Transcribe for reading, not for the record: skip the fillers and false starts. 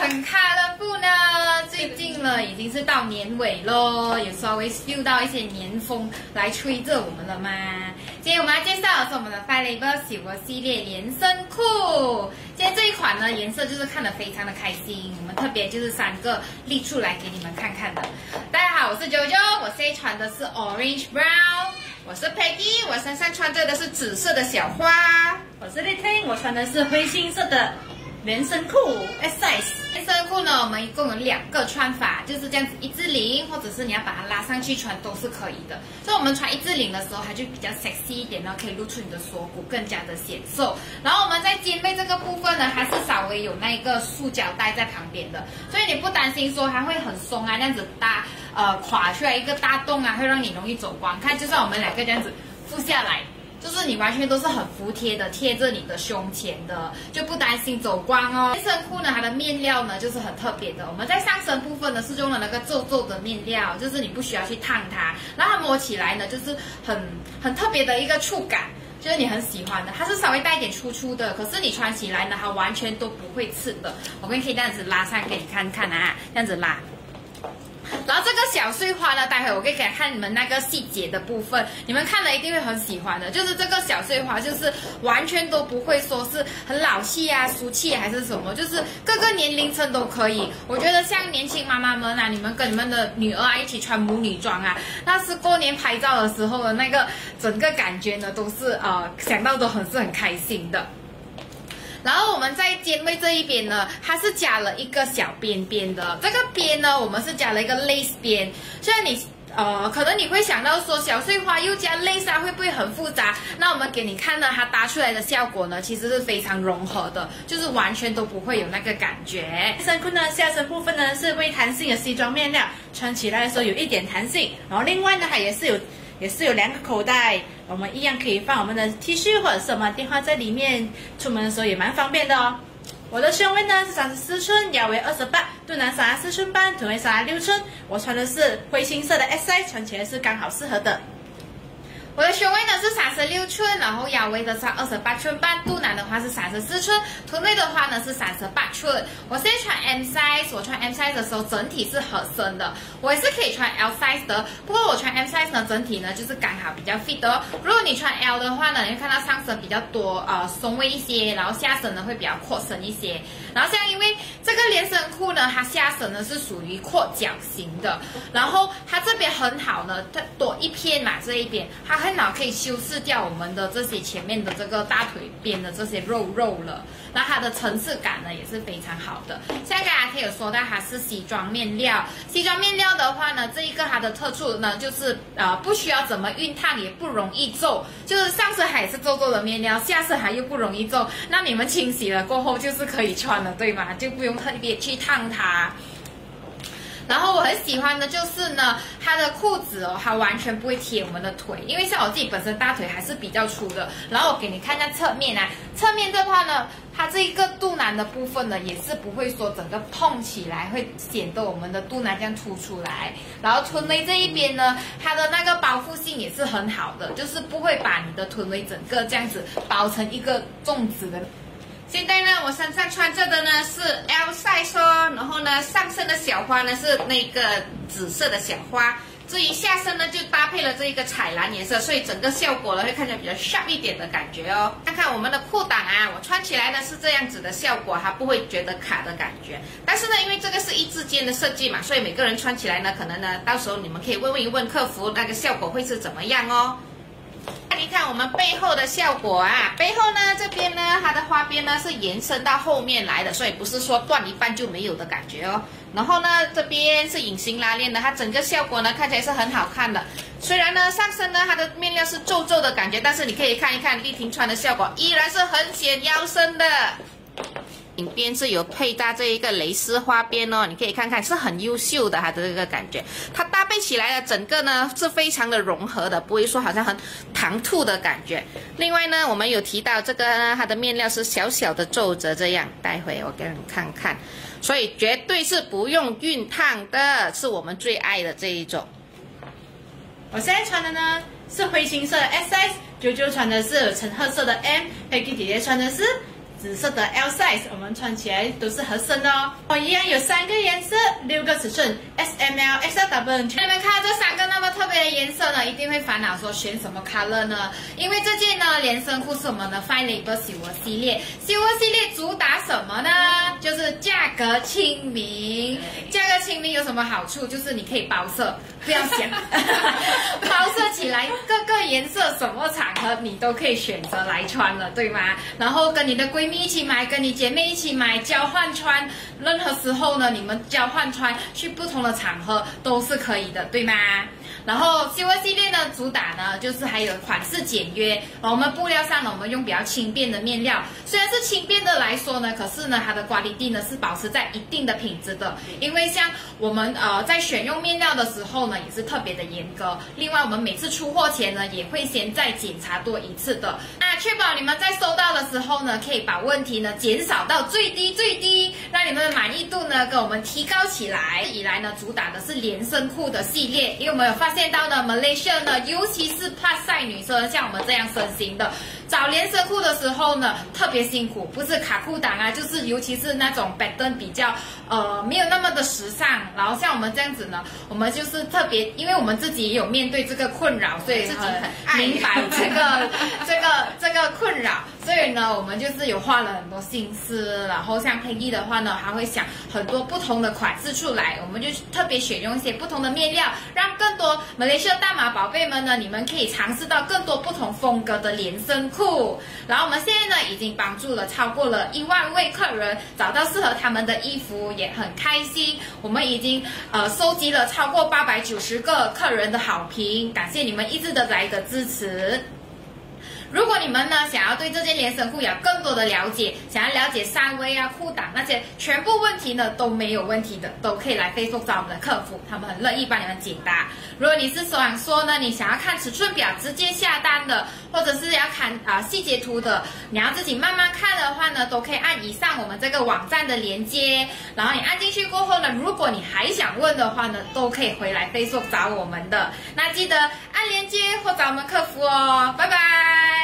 很colorful呢。最近呢，已经是到年尾咯，有稍微 feel 到一些年风来吹着我们了吗？今天我们要介绍的是我们的 Five Label 小鹅系列连身裤。今天这一款呢，颜色就是看得非常的开心，我们特别就是3个列出来给你们看看的。大家好，我是 JoJo， 我现在穿的是 Orange Brown。 我是 Peggy， 我身上穿着的是紫色的小花。 我是丽婷，我穿的是灰青色的连身裤 S size。 连身裤呢，我们一共有2个穿法，就是这样子1字领，或者是你要把它拉上去穿都是可以的。所以我们穿1字领的时候，它就比较 sexy 一点呢，可以露出你的锁骨，更加的显瘦。然后我们在肩背这个部分呢，它是稍微有那个塑胶带在旁边的，所以你不担心说它会很松啊，那样子垮出来一个大洞啊，会让你容易走光。看，就算我们2个这样子附下来，就是你完全都是很服帖的，贴着你的胸前的，就不担心走光哦。连身裤呢，它的面料呢就是很特别的。我们在上身部分呢是用了那个皱皱的面料，就是你不需要去烫它，然后它摸起来呢就是很特别的一个触感。就是你很喜欢的，它是稍微带一点粗粗的，可是你穿起来呢，它完全都不会刺的。我们可以这样子拉上给你看看啊，这样子拉。然后这个小碎花呢，待会我可以给看你们那个细节的部分，你们看了一定会很喜欢的。就是这个小碎花，就是完全都不会说是很老气啊、俗气还是什么，就是各个年龄层都可以。我觉得像年轻妈妈们啊，你们跟你们的女儿啊一起穿母女装啊，那是过年拍照的时候的那个整个感觉呢，都是想到都是很开心的。然后我们在肩背这一边呢，它是加了一个小边边的，这个边呢，我们是加了一个 lace 边。虽然你可能你会想到说小碎花又加 lace 啊，会不会很复杂？那我们给你看呢，它搭出来的效果呢，其实是非常融合的，就是完全都不会有那个感觉。 连身裤呢，下身部分呢是微弹性的西装面料，穿起来的时候有一点弹性。然后另外呢，它也是有2个口袋，我们一样可以放我们的 T 恤或者是我们电话在里面，出门的时候也蛮方便的哦。我的胸围呢是34寸，腰围28，肚腩34寸半，臀围36寸。我穿的是灰青色的 S size， 穿起来是刚好适合的。 我的胸围呢是36寸，然后腰围的是28寸半，肚腩的话是34寸，臀围的话呢是38寸。我现在穿 M size， 我穿 M size 的时候整体是合身的，我也是可以穿 L size 的，不过我穿 M size 呢整体呢就是刚好比较 fit 的哦。如果你穿 L 的话呢，你会看到上身比较多松weight一些，然后下身呢会比较阔身一些。然后像因为这个连身裤呢，它下身呢是属于阔脚型的，然后它这边很好呢，它多一片嘛，这一边它很好可以修饰掉我们的这些前面的这个大腿边的这些肉了，那它的层次感呢也是非常好的。像刚才可以有说到它是西装面料，西装面料的话呢，这一个它的特处呢就是不需要怎么熨烫，也不容易皱，就是上身还是皱皱的面料，下身还又不容易皱，那你们清洗了过后就是可以穿了，对吗？就不用特别去烫它。然后我很喜欢的就是呢，它的裤子哦，它完全不会贴我们的腿，因为像我自己本身大腿还是比较粗的。然后我给你看一下侧面啊，侧面的话呢，它这一个肚腩的部分呢，也是不会说整个碰起来，会显得我们的肚腩这样凸出来。然后臀围这一边呢，它的那个包覆性也是很好的，就是不会把你的臀围整个这样子包成一个粽子的。 现在呢，我身上穿着的呢是 L size 哦，然后呢上身的小花呢是那个紫色的小花，至于下身呢就搭配了这一个彩蓝颜色，所以整个效果呢会看起来比较 sharp 一点的感觉哦。看看我们的裤裆啊，我穿起来呢是这样子的效果，它不会觉得卡的感觉。但是呢，因为这个是1字肩的设计嘛，所以每个人穿起来呢，可能呢到时候你们可以问一问客服，那个效果会是怎么样哦。你看我们背后的效果啊，背后呢这边呢它的花边呢是延伸到后面来的，所以不是说断一半就没有的感觉哦。然后呢这边是隐形拉链的，它整个效果呢看起来是很好看的。虽然呢上身呢它的面料是皱皱的感觉，但是你可以看一看丽婷穿的效果依然是很显腰身的。领边是有配搭这一个蕾丝花边哦，你可以看看是很优秀的，它的这个感觉，它搭配起来的整个呢是非常的融合的，不会说好像很唐突的感觉。另外呢，我们有提到这个呢，它的面料是小小的皱褶这样，待会我给你看看，所以绝对是不用熨烫的，是我们最爱的这一种。 我现在穿的呢是灰青色的 S size， 啾啾穿的是橙褐色的 M， Peggy 姐姐穿的是紫色的 L size， 我们穿起来都是合身的哦。一样有3个颜色，6个尺寸 ，S、M、L、XL、double。 你们看到这3个那么特别的颜色呢，一定会烦恼说选什么 color 呢？因为这件呢连身裤是我们的 Fine Label Silver 系列，Silver 系列主打什么呢？就是价格亲民。价格亲民有什么好处？就是你可以包色，不要想包色起来，各个颜色什么场合你都可以选择来穿了，对吗？然后跟你的闺蜜一起买，跟你姐妹一起买，交换穿，任何时候呢，你们交换穿去不同的场合都是可以的，对吗？然后 Silver 系列呢，主打呢就是还有款式简约，我们布料上呢，我们用比较轻便的面料，虽然是轻便的来说呢，可是呢它的quality呢是保持在一定的品质的，因为像我们在选用面料的时候呢，也是特别的严格。另外我们每次出货前呢，也会先再检查多一次的，确保你们在收到的时候呢，可以把问题呢减少到最低，让你们的满意度呢跟我们提高起来。以来呢，主打的是连身裤的系列，因为我们有发现到呢 ，Malaysia 呢，尤其是 Plus size 女生，像我们这样身形的，找连身裤的时候呢，特别辛苦，不是卡裤裆啊，就是尤其是那种 pattern 比较没有那么的时尚。然后像我们这样子呢，我们就是特别，因为我们自己也有面对这个困扰，所以很明白这个困扰。所以呢，我们就是有花了很多心思，然后像佩蒂的话呢，还会想很多不同的款式出来，我们就特别选用一些不同的面料，让更多马来西亚大马宝贝们呢，你们可以尝试到更多不同风格的连身裤。然后我们现在呢，已经帮助了超过了1万位客人找到适合他们的衣服，也很开心。我们已经收集了超过890个客人的好评，感谢你们一直的来的支持。如果你们呢想要对这件连身裤有更多的了解，想要了解三围啊、裤裆那些全部问题呢都没有问题的，都可以来 Facebook 找我们的客服，他们很乐意帮你们解答。如果你是想说呢，你想要看尺寸表直接下单的，或者是要看细节图的，你要自己慢慢看的话呢，都可以按以上我们这个网站的连接，然后你按进去过后呢，如果你还想问的话呢，都可以回来 Facebook 找我们的。那记得按连接或找我们客服哦，拜拜。